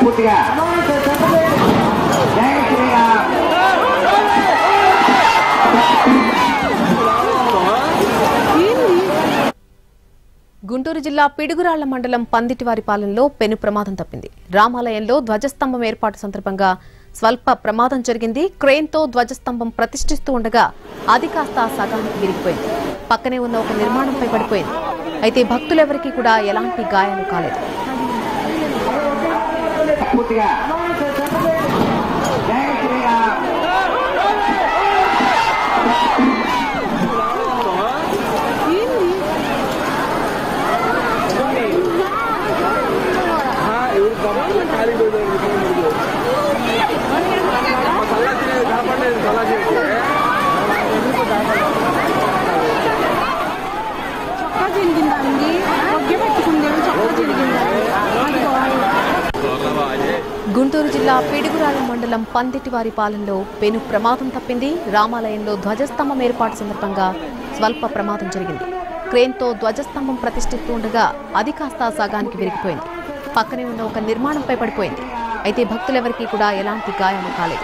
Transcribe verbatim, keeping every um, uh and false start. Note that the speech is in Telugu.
పూర్తిగా జై శ్రీరామ్. గుంటూరు జిల్లా పిడుగురాళ్ల మండలం పందిటివారిపాలెంలో పెను ప్రమాదం తప్పింది. రామాలయంలో ధ్వజస్తంభం ఏర్పాటు సందర్భంగా స్వల్ప ప్రమాదం జరిగింది. క్రేన్తో ధ్వజస్తంభం ప్రతిష్ఠిస్తూ ఉండగా అది కాస్త సగానికి విరిగిపోయింది. పక్కనే ఉన్న ఒక నిర్మాణంపై పడిపోయింది. అయితే భక్తులెవరికీ కూడా ఎలాంటి గాయాలు కాలేదు. గుంటూరు జిల్లా పిడుగురాళ్ల మండలం పందిటివారిపాలెంలో పెను ప్రమాదం తప్పింది. రామాలయంలో ధ్వజస్తంభం ఏర్పాటు సందర్భంగా స్వల్ప ప్రమాదం జరిగింది. క్రేన్తో ధ్వజస్తంభం ప్రతిష్ఠిస్తూ ఉండగా అది కాస్త సగానికి విరిగిపోయింది. పక్కనే ఉన్న ఒక నిర్మాణంపై పడిపోయింది. అయితే భక్తులెవరికీ కూడా ఎలాంటి గాయాలు కాలేదు.